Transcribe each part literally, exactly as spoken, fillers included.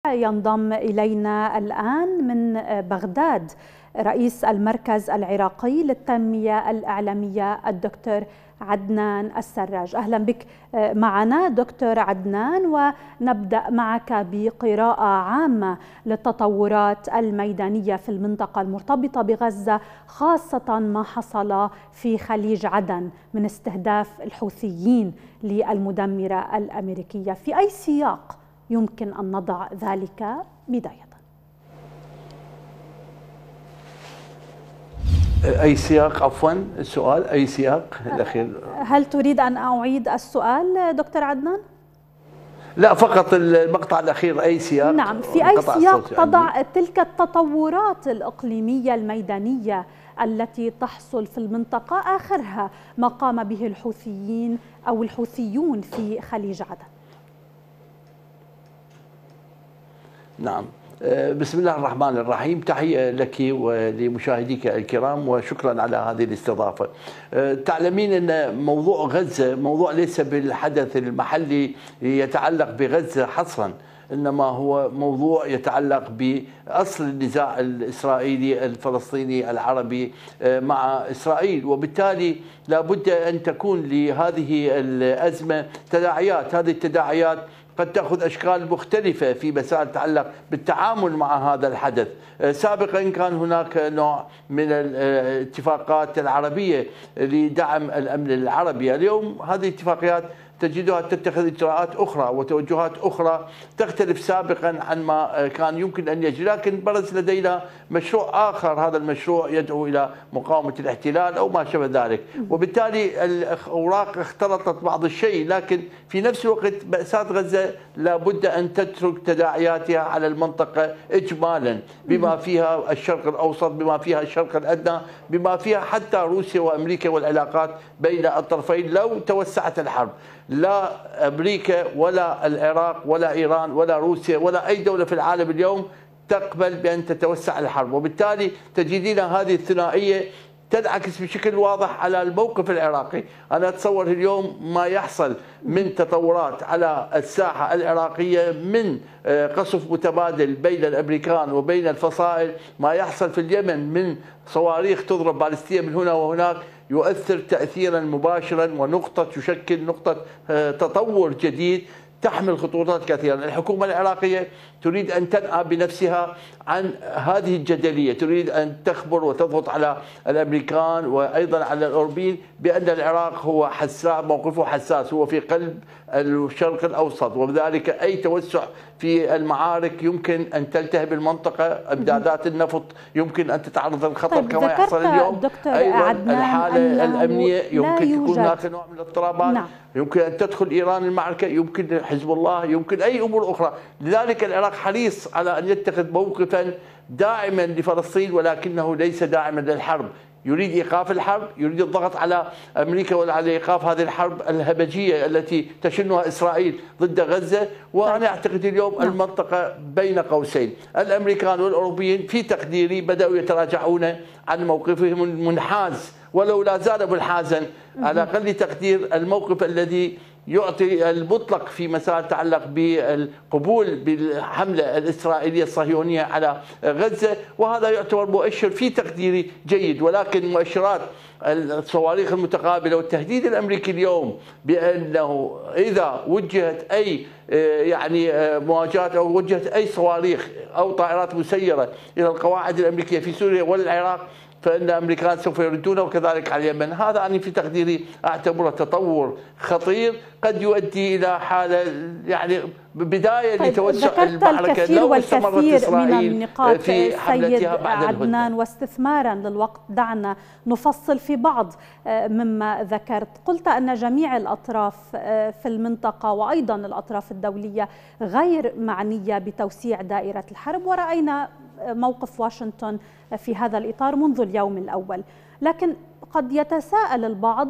ينضم إلينا الآن من بغداد رئيس المركز العراقي للتنمية الإعلامية الدكتور عدنان السراج. أهلا بك معنا دكتور عدنان، ونبدأ معك بقراءة عامة للتطورات الميدانية في المنطقة المرتبطة بغزة، خاصة ما حصل في خليج عدن من استهداف الحوثيين للمدمرة الأمريكية. في أي سياق يمكن أن نضع ذلك بداية؟ أي سياق؟ عفوا السؤال أي سياق الأخير؟ هل تريد أن أعيد السؤال دكتور عدنان؟ لا، فقط المقطع الأخير أي سياق؟ نعم، في أي سياق تضع تلك التطورات الإقليمية الميدانية التي تحصل في المنطقة، آخرها ما قام به الحوثيين أو الحوثيون في خليج عدن؟ نعم، بسم الله الرحمن الرحيم. تحية لك ولمشاهديك الكرام وشكرا على هذه الاستضافة. تعلمين أن موضوع غزة موضوع ليس بالحدث المحلي يتعلق بغزة حصرا، إنما هو موضوع يتعلق بأصل النزاع الإسرائيلي الفلسطيني العربي مع إسرائيل، وبالتالي لابد أن تكون لهذه الأزمة تداعيات. هذه التداعيات قد تأخذ أشكال مختلفة في مسائل تتعلق بالتعامل مع هذا الحدث. سابقا كان هناك نوع من الاتفاقات العربية لدعم الأمن العربي. اليوم هذه الاتفاقيات تجدها تتخذ إجراءات أخرى وتوجهات أخرى تختلف سابقا عن ما كان يمكن أن يجري، لكن برز لدينا مشروع آخر. هذا المشروع يدعو إلى مقاومة الاحتلال أو ما شابه ذلك، وبالتالي الأوراق اختلطت بعض الشيء، لكن في نفس الوقت مأساة غزة لابد أن تترك تداعياتها على المنطقة إجمالا، بما فيها الشرق الأوسط، بما فيها الشرق الأدنى، بما فيها حتى روسيا وأمريكا والعلاقات بين الطرفين. لو توسعت الحرب، لا أمريكا ولا العراق ولا إيران ولا روسيا ولا أي دولة في العالم اليوم تقبل بأن تتوسع الحرب، وبالتالي تجدين هذه الثنائية تنعكس بشكل واضح على الموقف العراقي. أنا أتصور اليوم ما يحصل من تطورات على الساحة العراقية من قصف متبادل بين الأمريكان وبين الفصائل، ما يحصل في اليمن من صواريخ تضرب باليستية من هنا وهناك، يؤثر تأثيرا مباشرا ونقطة تشكل نقطة تطور جديد تحمل خطورات كثيرة. الحكومة العراقية تريد أن تنأى بنفسها عن هذه الجدلية، تريد أن تخبر وتضغط على الأمريكان وأيضا على الأوروبيين بأن العراق هو حساس، موقفه حساس، هو في قلب الشرق الأوسط، وبذلك أي توسع في المعارك يمكن أن تلتهب المنطقة. إمدادات النفط يمكن أن تتعرض للخطر. طيب، كما يحصل اليوم. أيضا الحالة الأمنية يمكن تكون هناك نوع من الاضطرابات. نعم. يمكن أن تدخل إيران المعركة، يمكن حزب الله، يمكن أي أمور أخرى. لذلك العراق حريص على أن يتخذ موقفا داعما لفلسطين، ولكنه ليس داعما للحرب. يريد إيقاف الحرب، يريد الضغط على أمريكا وعلى إيقاف هذه الحرب الهمجية التي تشنها إسرائيل ضد غزة. وأنا أعتقد اليوم نعم. المنطقة بين قوسين. الأمريكان والأوروبيين في تقديري بدأوا يتراجعون عن موقفهم المنحاز، ولو لا زال منحازا على أقل تقدير الموقف الذي يعطي المطلق في مسائل تتعلق بالقبول بالحملة الإسرائيلية الصهيونية على غزة، وهذا يعتبر مؤشر في تقديري جيد. ولكن مؤشرات الصواريخ المتقابلة والتهديد الأمريكي اليوم بأنه إذا وجهت أي يعني مواجهة أو وجهت أي صواريخ أو طائرات مسيرة إلى القواعد الأمريكية في سوريا والعراق فإن الأمريكان سوف يردونه، وكذلك على اليمن. هذا أنا في تقديري أعتبره تطور خطير قد يؤدي إلى حالة يعني بداية طيب، لتوسع المعركة الكثير لو استمرت إسرائيل من النقاط في حملتها بعد عدنان، واستثمارا للوقت دعنا نفصل في بعض مما ذكرت. قلت أن جميع الأطراف في المنطقة وأيضا الأطراف الدولية غير معنية بتوسيع دائرة الحرب، ورأينا موقف واشنطن في هذا الإطار منذ اليوم الأول. لكن قد يتساءل البعض،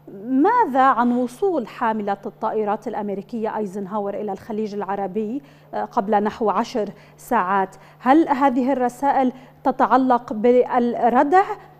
ماذا عن وصول حاملة الطائرات الأمريكية أيزنهاور إلى الخليج العربي قبل نحو عشر ساعات؟ هل هذه الرسائل تتعلق بالردع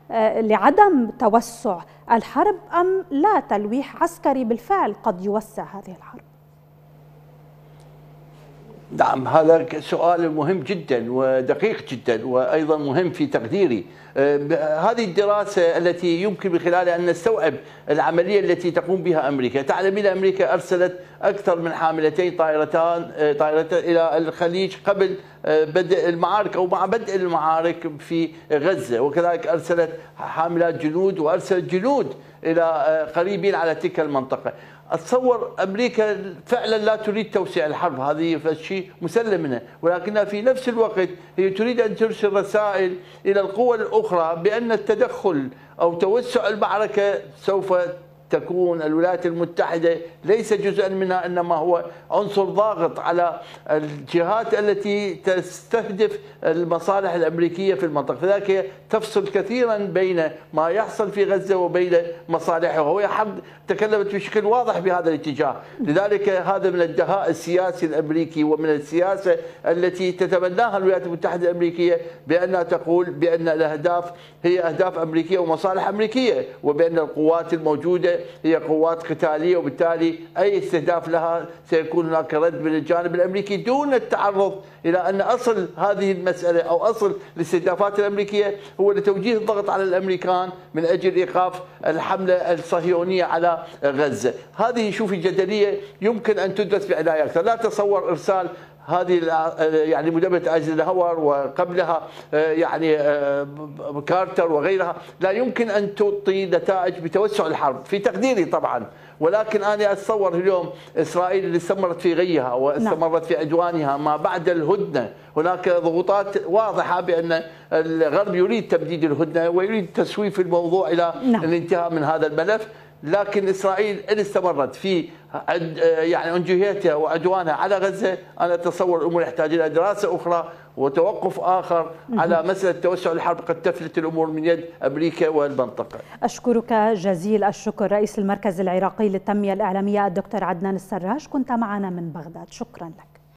لعدم توسع الحرب، أم لا تلويح عسكري بالفعل قد يوسع هذه الحرب؟ نعم، هذا سؤال مهم جدا ودقيق جدا وأيضا مهم في تقديري. هذه الدراسة التي يمكن من خلالها أن نستوعب العملية التي تقوم بها أمريكا. تعلمين أمريكا أرسلت أكثر من حاملتين طائرتان طائرتان إلى الخليج قبل بدء المعارك أو مع بدء المعارك في غزة، وكذلك أرسلت حاملات جنود وأرسلت جنود إلى قريبين على تلك المنطقة. أتصور أمريكا فعلا لا تريد توسيع الحرب، هذه شيء مسلم منها، ولكنها في نفس الوقت هي تريد أن ترسل رسائل إلى القوى الأخرى بأن التدخل أو توسع المعركة سوف تكون الولايات المتحدة ليس جزءا منها، إنما هو عنصر ضاغط على الجهات التي تستهدف المصالح الأمريكية في المنطقة، فذلك تفصل كثيرا بين ما يحصل في غزة وبين مصالحها. وهي حرب تكلمت بشكل واضح بهذا الاتجاه، لذلك هذا من الدهاء السياسي الأمريكي ومن السياسة التي تتبناها الولايات المتحدة الأمريكية بأنها تقول بأن الأهداف هي أهداف أمريكية ومصالح أمريكية، وبأن القوات الموجودة هي قوات قتالية، وبالتالي أي استهداف لها سيكون هناك رد من الجانب الأمريكي دون التعرض إلى أن أصل هذه المسألة أو أصل الاستهدافات الأمريكية هو لتوجيه الضغط على الأمريكان من أجل إيقاف الحملة الصهيونية على غزة. هذه شوفي جدلية يمكن أن تدرس بعناية أكثر. لا تصور إرسال هذه يعني مدبرة ايزنهاور وقبلها يعني كارتر وغيرها لا يمكن ان تعطي نتائج بتوسع الحرب في تقديري طبعا، ولكن انا اتصور اليوم اسرائيل اللي استمرت في غيها واستمرت في عدوانها ما بعد الهدنه، هناك ضغوطات واضحه بان الغرب يريد تمديد الهدنه ويريد تسويف الموضوع الى الانتهاء من هذا الملف، لكن إسرائيل إن استمرت في يعني أنجهيتها وعدوانها على غزة أنا أتصور الأمور يحتاج إلى دراسة أخرى وتوقف آخر على مسألة توسع الحرب، قد تفلت الأمور من يد أمريكا والمنطقة. أشكرك جزيل الشكر رئيس المركز العراقي للتنمية الإعلامية الدكتور عدنان السراج، كنت معنا من بغداد، شكرا لك.